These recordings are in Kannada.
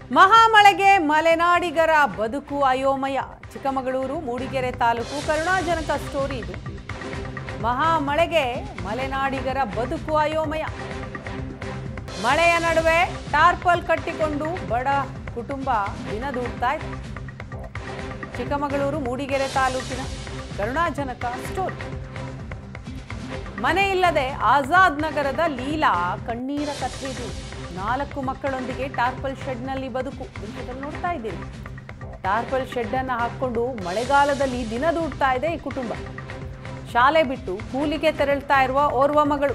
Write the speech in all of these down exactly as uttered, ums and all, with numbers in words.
ಮಹಾಮಳೆಗೆ ಮಲೆನಾಡಿಗರ ಬದುಕು ಅಯೋಮಯ. ಚಿಕ್ಕಮಗಳೂರು ಮೂಡಿಗೆರೆ ತಾಲೂಕು ಕರುಣಾಜನಕ ಸ್ಟೋರಿ ಇದು. ಮಹಾಮಳೆಗೆ ಮಲೆನಾಡಿಗರ ಬದುಕು ಅಯೋಮಯ. ಮಳೆಯ ನಡುವೆ ಟಾರ್ಪಲ್ ಕಟ್ಟಿಕೊಂಡು ಬಡ ಕುಟುಂಬ ದಿನದೂಡ್ತಾ ಇದೆ. ಚಿಕ್ಕಮಗಳೂರು ಮೂಡಿಗೆರೆ ತಾಲೂಕಿನ ಕರುಣಾಜನಕ ಸ್ಟೋರಿ. ಮನೆ ಇಲ್ಲದೆ ಆಜಾದ್ ನಗರದ ಲೀಲಾ ಕಣ್ಣೀರ ಕಥೆ ಇದು. ನಾಲ್ಕು ಮಕ್ಕಳೊಂದಿಗೆ ಟಾರ್ಪಲ್ ಶೆಡ್ನಲ್ಲಿ ಬದುಕು. ದೃಶ್ಯದಲ್ಲಿ ನೋಡ್ತಾ ಇದ್ದೀರಿ. ಟಾರ್ಪಲ್ ಶೆಡ್ ಅನ್ನು ಹಾಕೊಂಡು ಮಳೆಗಾಲದಲ್ಲಿ ದಿನ ದೂಡ್ತಾ ಇದೆ ಈ ಕುಟುಂಬ. ಶಾಲೆ ಬಿಟ್ಟು ಕೂಲಿಗೆ ತೆರಳ್ತಾ ಇರುವ ಓರ್ವ ಮಗಳು.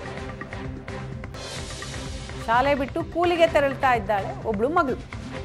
ಶಾಲೆ ಬಿಟ್ಟು ಕೂಲಿಗೆ ತೆರಳ್ತಾ ಇದ್ದಾಳೆ ಒಬ್ಳು ಮಗಳು.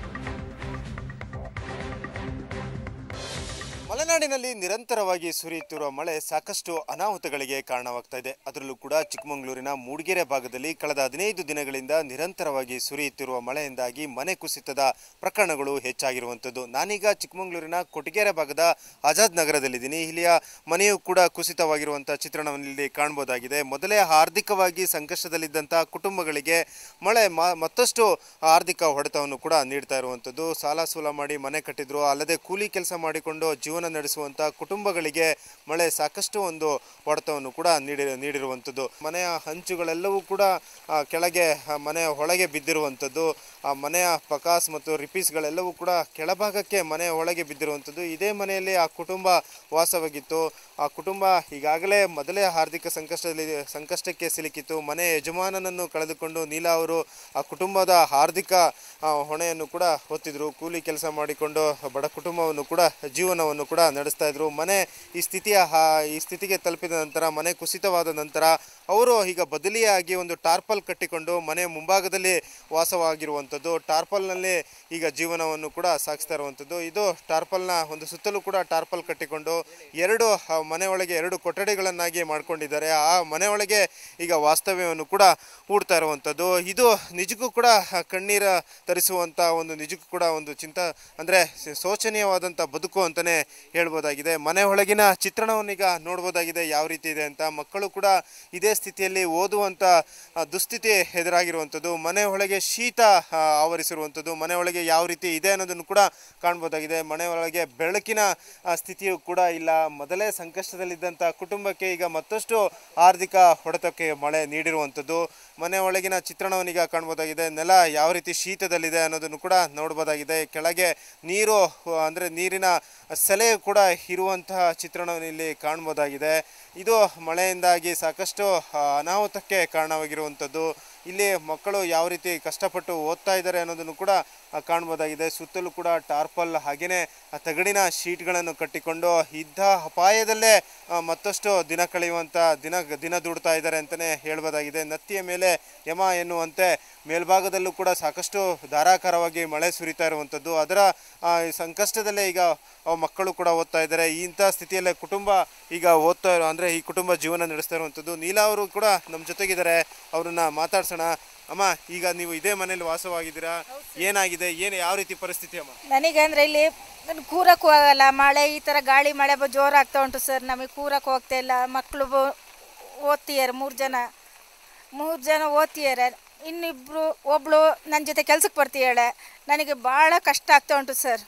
ಮಲೆನಾಡಿನಲ್ಲಿ ನಿರಂತರವಾಗಿ ಸುರಿಯುತ್ತಿರುವ ಮಳೆ ಸಾಕಷ್ಟು ಅನಾಹುತಗಳಿಗೆ ಕಾರಣವಾಗ್ತಾ ಇದೆ. ಅದರಲ್ಲೂ ಕೂಡ ಚಿಕ್ಕಮಗಳೂರಿನ ಮೂಡಿಗೆರೆ ಭಾಗದಲ್ಲಿ ಕಳೆದ ಹದಿನೈದು ದಿನಗಳಿಂದ ನಿರಂತರವಾಗಿ ಸುರಿಯುತ್ತಿರುವ ಮಳೆಯಿಂದಾಗಿ ಮನೆ ಕುಸಿತದ ಪ್ರಕರಣಗಳು ಹೆಚ್ಚಾಗಿರುವಂಥದ್ದು. ನಾನೀಗ ಚಿಕ್ಕಮಗಳೂರಿನ ಕೊಟ್ಟಿಗೆರೆ ಭಾಗದ ಆಜಾದ್ ನಗರದಲ್ಲಿದ್ದೀನಿ. ಇಲ್ಲಿಯ ಮನೆಯೂ ಕೂಡ ಕುಸಿತವಾಗಿರುವಂಥ ಚಿತ್ರಣವನ್ನು ಇಲ್ಲಿ ಕಾಣಬಹುದಾಗಿದೆ. ಮೊದಲೇ ಆರ್ಥಿಕವಾಗಿ ಸಂಕಷ್ಟದಲ್ಲಿದ್ದಂಥ ಕುಟುಂಬಗಳಿಗೆ ಮಳೆ ಮತ್ತಷ್ಟು ಆರ್ಥಿಕ ಹೊಡೆತವನ್ನು ಕೂಡ ನೀಡ್ತಾ ಇರುವಂಥದ್ದು. ಸಾಲ ಸೂಲ ಮಾಡಿ ಮನೆ ಕಟ್ಟಿದ್ರು, ಅಲ್ಲದೆ ಕೂಲಿ ಕೆಲಸ ಮಾಡಿಕೊಂಡು ಜೀವನ ನಡೆಸುವಂತ ಕುಟುಂಬಗಳಿಗೆ ಮಳೆ ಸಾಕಷ್ಟು ಒಂದು ಹೊಡೆತವನ್ನು ಕೂಡ ನೀಡಿ ನೀಡಿರುವಂಥದ್ದು. ಮನೆಯ ಹಂಚುಗಳೆಲ್ಲವೂ ಕೂಡ ಕೆಳಗೆ ಮನೆಯ ಒಳಗೆ ಬಿದ್ದಿರುವಂಥದ್ದು. ಆ ಮನೆಯ ಪಕಾಸ್ ಮತ್ತು ರಿಪೀಸ್ಗಳೆಲ್ಲವೂ ಕೂಡ ಕೆಳಭಾಗಕ್ಕೆ ಮನೆಯ ಒಳಗೆ ಬಿದ್ದಿರುವಂಥದ್ದು. ಇದೇ ಮನೆಯಲ್ಲಿ ಆ ಕುಟುಂಬ ವಾಸವಾಗಿತ್ತು. ಆ ಕುಟುಂಬ ಈಗಾಗಲೇ ಮೊದಲೇ ಆರ್ಥಿಕ ಸಂಕಷ್ಟದಲ್ಲಿ ಸಂಕಷ್ಟಕ್ಕೆ ಸಿಲುಕಿತ್ತು. ಮನೆ ಯಜಮಾನನನ್ನು ಕಳೆದುಕೊಂಡು ನೀಲಾ ಅವರು ಆ ಕುಟುಂಬದ ಆರ್ಥಿಕ ಹೊಣೆಯನ್ನು ಕೂಡ ಹೊತ್ತಿದ್ರು. ಕೂಲಿ ಕೆಲಸ ಮಾಡಿಕೊಂಡು ಬಡ ಕುಟುಂಬವನ್ನು ಕೂಡ ಜೀವನವನ್ನು ಕೂಡ ನಡೆಸ್ತಾ ಇದ್ರು. ಮನೆ ಈ ಸ್ಥಿತಿಯ ಈ ಸ್ಥಿತಿಗೆ ತಲುಪಿದ ನಂತರ, ಮನೆ ಕುಸಿತವಾದ ನಂತರ ಅವರು ಈಗ ಬದಲಿಯಾಗಿ ಒಂದು ಟಾರ್ಪಲ್ ಕಟ್ಟಿಕೊಂಡು ಮನೆ ಮುಂಭಾಗದಲ್ಲಿ ವಾಸವಾಗಿರುವಂಥದ್ದು. ಟಾರ್ಪಲ್ನಲ್ಲಿ ಈಗ ಜೀವನವನ್ನು ಕೂಡ ಸಾಗಿಸ್ತಾ ಇರುವಂಥದ್ದು. ಇದು ಟಾರ್ಪಲ್ನ ಒಂದು ಸುತ್ತಲೂ ಕೂಡ ಟಾರ್ಪಲ್ ಕಟ್ಟಿಕೊಂಡು ಎರಡು ಮನೆ ಒಳಗೆ ಎರಡು ಕೊಠಡಿಗಳನ್ನಾಗಿ ಮಾಡ್ಕೊಂಡಿದ್ದಾರೆ. ಆ ಮನೆ ಒಳಗೆ ಈಗ ವಾಸ್ತವ್ಯವನ್ನು ಕೂಡ ಹೂಡ್ತಾ ಇರುವಂಥದ್ದು. ಇದು ನಿಜಕ್ಕೂ ಕೂಡ ಕಣ್ಣೀರ ತರಿಸುವಂಥ ಒಂದು ನಿಜಕ್ಕೂ ಕೂಡ ಒಂದು ಚಿಂತ ಅಂದರೆ ಶೋಚನೀಯವಾದಂಥ ಬದುಕು ಅಂತಲೇ ಹೇಳ್ಬೋದಾಗಿದೆ. ಮನೆ ಒಳಗಿನ ಚಿತ್ರಣವನ್ನೀಗ ನೋಡ್ಬೋದಾಗಿದೆ ಯಾವ ರೀತಿ ಇದೆ ಅಂತ. ಮಕ್ಕಳು ಕೂಡ ಇದೇ ಸ್ಥಿತಿಯಲ್ಲಿ ಓದುವಂಥ ದುಸ್ಥಿತಿ ಎದುರಾಗಿರುವಂಥದ್ದು. ಮನೆ ಒಳಗೆ ಶೀತ ಆವರಿಸಿರುವಂಥದ್ದು. ಮನೆ ಒಳಗೆ ಯಾವ ರೀತಿ ಇದೆ ಅನ್ನೋದನ್ನು ಕೂಡ ಕಾಣ್ಬೋದಾಗಿದೆ. ಮನೆ ಒಳಗೆ ಬೆಳಕಿನ ಸ್ಥಿತಿಯೂ ಕೂಡ ಇಲ್ಲ. ಮೊದಲೇ ಸಂಕಷ್ಟದಲ್ಲಿದ್ದಂಥ ಕುಟುಂಬಕ್ಕೆ ಈಗ ಮತ್ತಷ್ಟು ಆರ್ಥಿಕ ಹೊಡೆತಕ್ಕೆ ಮಳೆ ನೀಡಿರುವಂಥದ್ದು. ಮನೆ ಒಳಗಿನ ಚಿತ್ರಣವನ್ನೀಗ ಕಾಣ್ಬೋದಾಗಿದೆ. ನೆಲ ಯಾವ ರೀತಿ ಶೀತದಲ್ಲಿದೆ ಅನ್ನೋದನ್ನು ಕೂಡ ನೋಡ್ಬೋದಾಗಿದೆ. ಕೆಳಗೆ ನೀರು ಅಂದರೆ ನೀರಿನ ಸೆಲೆ ಕೂಡ ಇರುವಂತಹ ಚಿತ್ರಣವನ್ನು ಇಲ್ಲಿ ಕಾಣ್ಬೋದಾಗಿದೆ. ಇದು ಮಳೆಯಿಂದಾಗಿ ಸಾಕಷ್ಟು ಅನಾಹುತಕ್ಕೆ ಕಾರಣವಾಗಿರುವಂಥದ್ದು. ಇಲ್ಲಿ ಮಕ್ಕಳು ಯಾವ ರೀತಿ ಕಷ್ಟಪಟ್ಟು ಓದ್ತಾ ಇದ್ದಾರೆ ಅನ್ನೋದನ್ನು ಕೂಡ ಕಾಣ್ಬೋದಾಗಿದೆ. ಸುತ್ತಲೂ ಕೂಡ ಟಾರ್ಪಲ್ ಹಾಗೆಯೇ ತಗಡಿನ ಶೀಟ್ಗಳನ್ನು ಕಟ್ಟಿಕೊಂಡು ಇದ್ದ ಅಪಾಯದಲ್ಲೇ ಮತ್ತಷ್ಟು ದಿನ ಕಳೆಯುವಂಥ ದಿನ ದಿನ ದುಡ್ತಾ ಇದ್ದಾರೆ ಅಂತಲೇ ಹೇಳ್ಬೋದಾಗಿದೆ. ನತ್ತಿಯ ಮೇಲೆ ಯಮ ಎನ್ನುವಂತೆ ಮೇಲ್ಭಾಗದಲ್ಲೂ ಕೂಡ ಸಾಕಷ್ಟು ಧಾರಾಕಾರವಾಗಿ ಮಳೆ ಸುರಿತಾ ಇರುವಂಥದ್ದು. ಅದರ ಸಂಕಷ್ಟದಲ್ಲೇ ಈಗ ಮಕ್ಕಳು ಕೂಡ ಓದ್ತಾ ಇದ್ದಾರೆ. ಇಂಥ ಸ್ಥಿತಿಯಲ್ಲೇ ಕುಟುಂಬ ಈಗ ಓದ್ತಾ ಇರೋ ಅಂದರೆ ಈ ಕುಟುಂಬ ಜೀವನ ನಡೆಸ್ತಾ ಇರುವಂಥದ್ದು. ನೀಲಾ ಅವರು ಕೂಡ ನಮ್ಮ ಜೊತೆಗಿದ್ದಾರೆ, ಅವ್ರನ್ನ ಮಾತಾಡ್ಸೋಣ. ಅಮ್ಮ, ಈಗ ನೀವು ಇದೇ ಮನೇಲಿ ವಾಸವಾಗಿದ್ದೀರಾ, ಏನಾಗಿದೆ, ಏನು ಯಾವ ರೀತಿ ಪರಿಸ್ಥಿತಿ ಅಮ್ಮ? ನನಗೆ ಅಂದರೆ ಇಲ್ಲಿ ಕೂರಕ್ಕೂ ಆಗಲ್ಲ. ಮಳೆ ಈ ಥರ ಗಾಳಿ ಮಳೆ ಜೋರಾಗ್ತಾ ಉಂಟು ಸರ್. ನಮಗೆ ಕೂರಕ್ಕೆ ಹೋಗ್ತಾ ಇಲ್ಲ. ಮಕ್ಕಳು ಓದ್ತಿದ್ದಾರೆ, ಮೂರು ಜನ ಮೂರು ಜನ ಓದ್ತಿದ್ದಾರೆ. ಇನ್ನಿಬ್ಬರು ಒಬ್ಳು ನನ್ನ ಜೊತೆ ಕೆಲ್ಸಕ್ಕೆ ಬರ್ತೀಯಾಳೆ. ನನಗೆ ಭಾಳ ಕಷ್ಟ ಆಗ್ತಾ ಉಂಟು ಸರ್.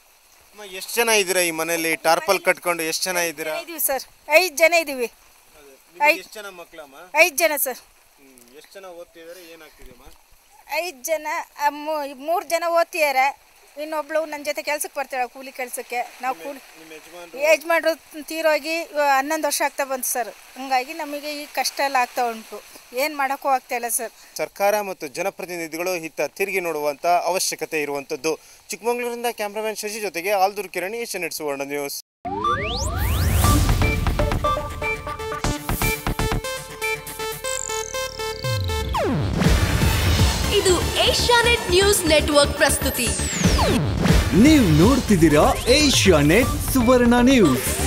ಎಷ್ಟು ಜನ ಇದ್ದೀರಾ ಈ ಮನೆಯಲ್ಲಿ? ಟಾರ್ಪಲ್ ಕಟ್ಕೊಂಡು ಎಷ್ಟು ಜನ ಇದ್ದೀರಾ? ಇದೀವಿ ಸರ್, ಐದು ಜನ ಇದ್ದೀವಿ. ಎಷ್ಟು ಜನ ಮಕ್ಕಳಮ್ಮ? ಐದು ಜನ ಸರ್. ಎಷ್ಟು ಜನ ಓದ್ತಿದ್ದಾರೆ, ಏನಾಗ್ತಿದೆಯಮ್ಮ? ಐದು ಜನ, ಮೂರು ಜನ ಓದ್ತಿದ್ದಾರೆ. ಇನ್ನೊಬ್ಳು ನನ್ನ ಜೊತೆ ಕೆಲ್ಸಕ್ಕೆ ಬರ್ತಾಳೆ ಕೂಲಿ ಕೆಲಸಕ್ಕೆ. ನಾವು ಕೂಲಿ ಯಜಮಾನ್ರು ತೀರೋಗಿ ಹನ್ನೊಂದು ವರ್ಷ ಆಗ್ತಾ ಬಂತು ಸರ್. ಹಂಗಾಗಿ ನಮಗೆ ಈ ಕಷ್ಟ ಎಲ್ಲ ಆಗ್ತಾ ಉಂಟು. ಏನು ಮಾಡೋಕ್ಕೂ ಆಗ್ತಾ ಇಲ್ಲ ಸರ್. ಸರ್ಕಾರ ಮತ್ತು ಜನಪ್ರತಿನಿಧಿಗಳು ಇತ್ತ ತಿರುಗಿ ನೋಡುವಂಥ ಅವಶ್ಯಕತೆ ಇರುವಂಥದ್ದು. ಚಿಕ್ಕಮಗಳೂರಿನಿಂದ ಕ್ಯಾಮ್ರಾಮನ್ ಶಶಿ ಜೊತೆಗೆ ಆಲ್ದೂರು ಕಿರಣ್, ಏಷ್ಯನ್ ನೆಟ್ ಸುವರ್ಣ ನ್ಯೂಸ್. ಇದು ಏಷ್ಯಾನೆಟ್ ನ್ಯೂಸ್ ನೆಟ್ವರ್ಕ್ ಪ್ರಸ್ತುತಿ. ನೀವು ನೋಡ್ತಿದ್ದೀರಾ ಏಷ್ಯಾನೆಟ್ ಸುವರ್ಣ ನ್ಯೂಸ್.